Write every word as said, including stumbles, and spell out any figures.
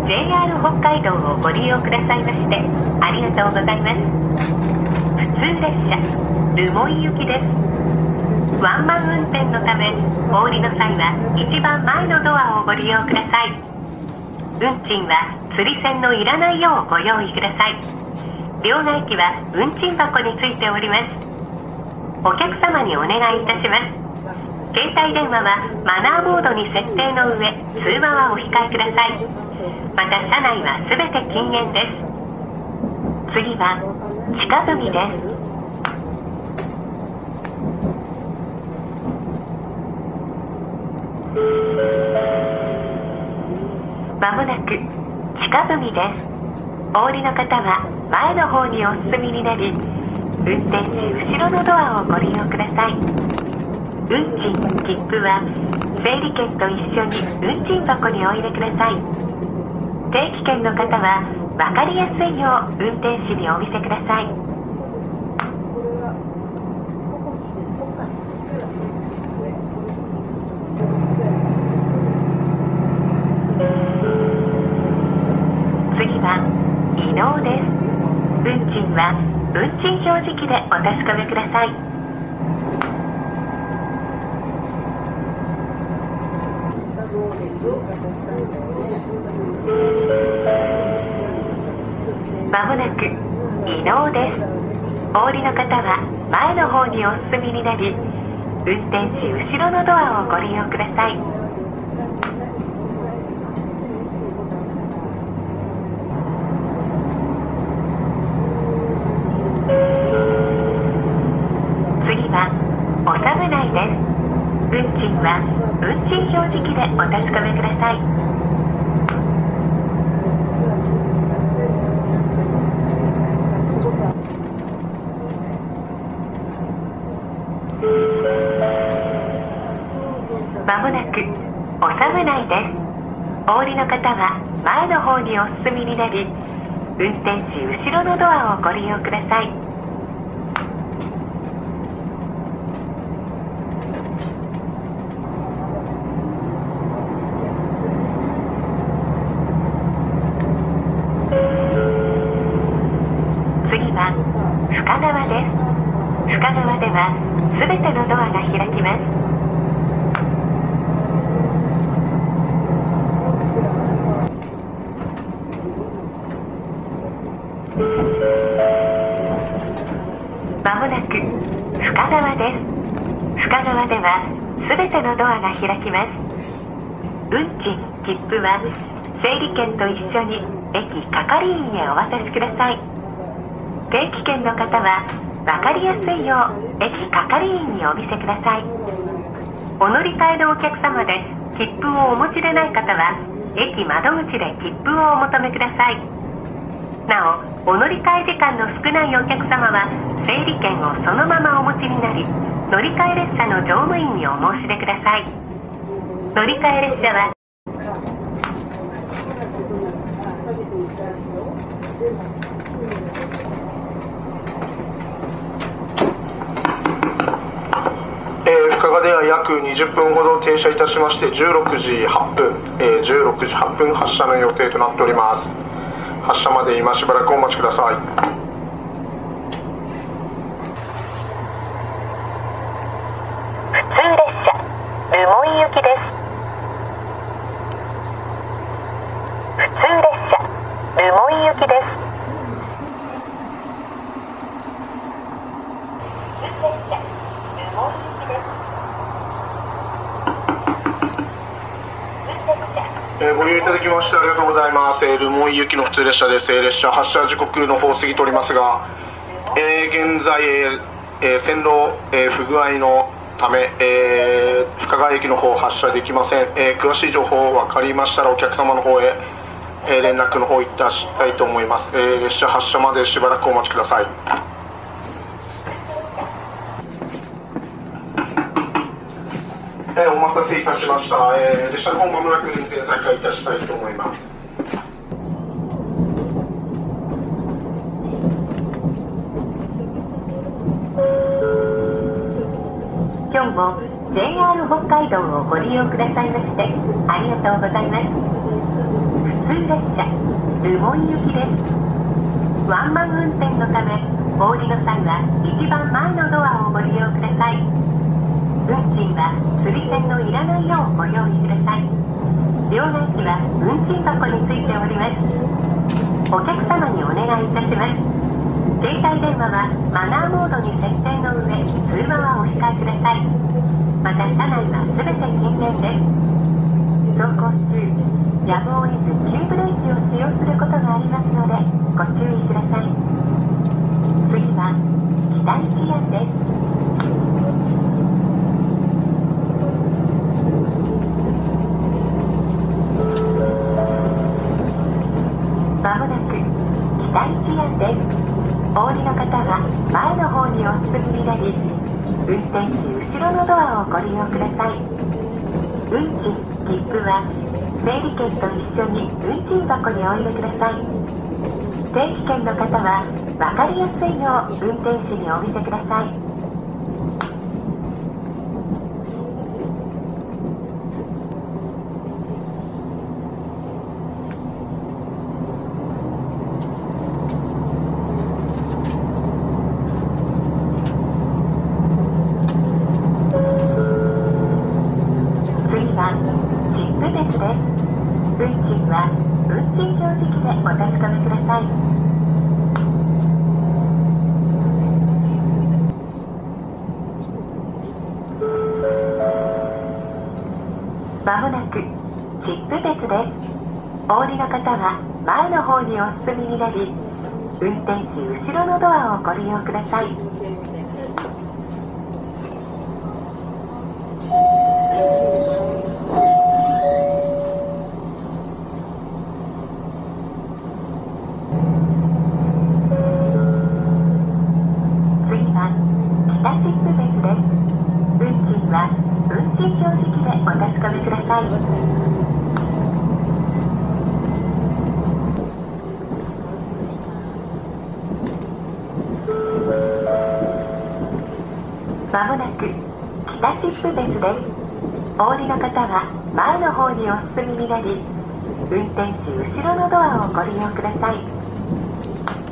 ジェイアール 北海道をご利用くださいましてありがとうございます。普通列車留萌行きです。ワンマン運転のためお降りの際は一番前のドアをご利用ください。運賃は釣り銭のいらないようご用意ください。両替機は運賃箱についております。お客様にお願いいたします。携帯電話はマナーモードに設定の上、通話はお控えください。また車内はすべて禁煙です。次は地下組です。まもなく地下組です。お降りの方は前の方にお進みになり、運転時後ろのドアをご利用ください。運賃、切符は整理券と一緒に運賃箱にお入れください。定期券の方は分かりやすいよう運転士にお見せください。次は伊能です。運賃は運賃表示器でお確かめください。まもなく伊能です。お降りの方は前の方にお進みになり、運転時後ろのドアをご利用ください。次はお侍内です。運賃は運賃表示器でお確かめください。まもなくお侍内です。お降りの方は前の方にお進みになり、運転時後ろのドアをご利用ください。次は深川です。深川ではすべてのドアが開きます。まもなく深川です。深川ではすべてのドアが開きます。運賃、切符は整理券と一緒に駅係員へお渡しください。定期券の方は分かりやすいよう駅係員にお見せください。お乗り換えのお客様で切符をお持ちでない方は駅窓口で切符をお求めください。なお、お乗り換え時間の少ないお客様は整理券をそのままお持ちになり、乗り換え列車の乗務員にお申し出ください。乗り換え列車はえー、深川では約にじゅっぷんほど停車いたしまして、じゅうろくじはっぷん、えー、じゅうろくじはっぷん発車の予定となっております。発車まで今しばらくお待ちください。 普通列車留萌行きです。普通列車留萌行きです。 えー、ご利用いただきましてありがとうございます。えー、留萌行きの普通列車です。えー、列車発車時刻の方過ぎておりますが、えー、現在、えー、線路、えー、不具合のため、えー、深川駅の方発車できません。えー、詳しい情報分かりましたらお客様の方へ、えー、連絡の方いたしたいと思います。えー、列車発車までしばらくお待ちください。えー、お待たせいたしました。えー、列車の方まもなく運転再開いたしたいと思います。 今日も ジェイアール 北海道をご利用くださいましてありがとうございます。普通列列車留萌行きです。ワンマン運転のためお降りの際は一番前のドアをご利用ください。運賃は釣り銭のいらないようご用意ください。両替機は運賃箱についております。お客様にお願いいたします。携帯電話はマナーモードに設定の上、通話はお控えください。また車内は全て禁煙です。走行中、やむを得ず急ブレーキを使用することがありますのでご注意ください。次は北一庵です。まもなく北一庵です。お降りの方は前の方にお進みになり、運転士後ろのドアをご利用ください。運賃、切符は整理券と一緒に運賃箱にお入れください。定期券の方は分かりやすいよう運転士にお見せください。まもなく切符別です。お降りの方は前の方にお進みになり、運転士後ろのドアをご利用ください。次は北切符別です。運賃は運賃表示器でお確かめください。まもなく北切符別です。お降りの方は前の方にお進みになり、運転士後ろのドアをご利用ください。